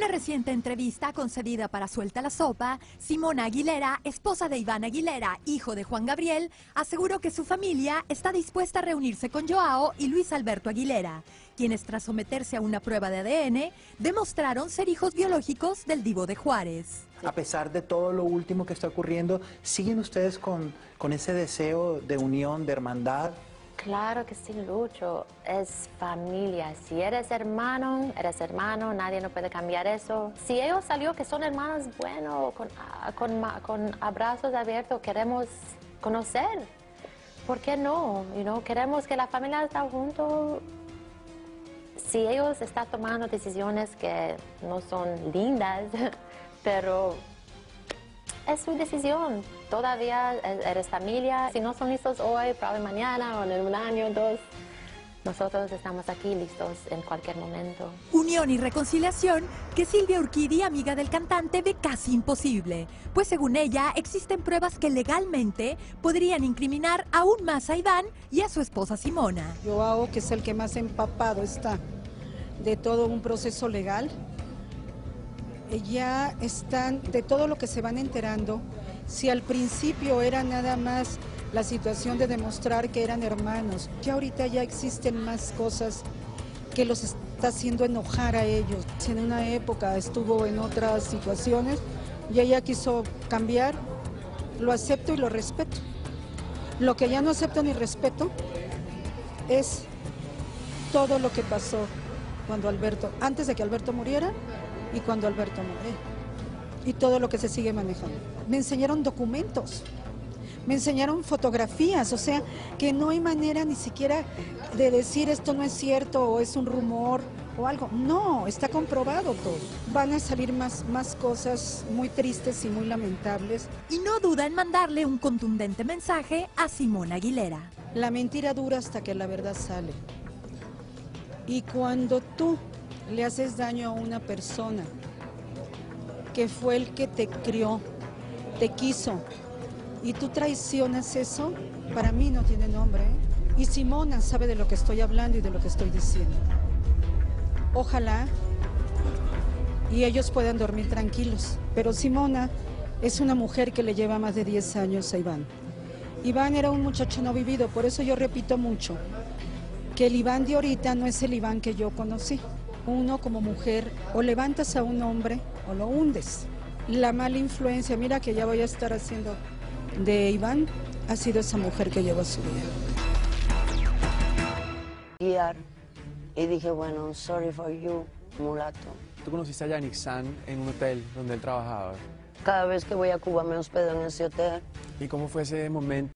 una reciente entrevista concedida para Suelta la Sopa, Simona Aguilera, esposa de Iván Aguilera, hijo de Juan Gabriel, aseguró que su familia está dispuesta a reunirse con Joao y Luis Alberto Aguilera, quienes tras someterse a una prueba de ADN, demostraron ser hijos biológicos del Divo de Juárez. A pesar de todo lo último que está ocurriendo, ¿siguen ustedes con ese deseo de unión, de hermandad? Claro que sí, Lucho. Es familia. Si eres hermano, nadie no puede cambiar eso. Si ellos salió que son hermanos, bueno, con abrazos abiertos, queremos conocer. ¿Por qué no? Queremos que la familia esté juntos. Si ellos están tomando decisiones que no son lindas, pero es su decisión. Todavía eres familia. Si no son listos hoy, probablemente mañana o en un año o dos. Nosotros estamos aquí listos en cualquier momento. Unión y reconciliación que Silvia Urquidi, amiga del cantante, ve casi imposible. Pues según ella, existen pruebas que legalmente podrían incriminar aún más a Iván y a su esposa Simona. Joao, que es el que más empapado está de todo un proceso legal, ya están, de todo lo que se van enterando, si al principio era nada más la situación de demostrar que eran hermanos, ya ahorita ya existen más cosas que los está haciendo enojar a ellos. Si en una época estuvo en otras situaciones y ella quiso cambiar, lo acepto y lo respeto. Lo que ya no acepto ni respeto es todo lo que pasó cuando antes de que Alberto muriera y cuando Alberto muere, y todo lo que se sigue manejando. Me enseñaron documentos, me enseñaron fotografías, o sea, que no hay manera ni siquiera de decir esto no es cierto o es un rumor o algo. No, está comprobado todo. Van a salir más cosas muy tristes y muy lamentables. Y no duda en mandarle un contundente mensaje a Simona Aguilera. La mentira dura hasta que la verdad sale. Y cuando tú le haces daño a una persona que fue el que te crió, te quiso, y tú traicionas eso, para mí no tiene nombre, ¿eh? Y Simona sabe de lo que estoy hablando y de lo que estoy diciendo. Ojalá y ellos puedan dormir tranquilos, pero Simona es una mujer que le lleva más de 10 años a Iván. Iván era un muchacho no vivido, por eso yo repito mucho, que el Iván de ahorita no es el Iván que yo conocí. Uno como mujer, o levantas a un hombre o lo hundes. La mala influencia, mira que ya voy a estar haciendo de Iván, ha sido esa mujer que lleva su vida. Guiar, y dije, bueno, sorry for you, mulato. ¿Tú conociste a Yannick San en un hotel donde él trabajaba? Cada vez que voy a Cuba me hospedo en ese hotel. ¿Y cómo fue ese momento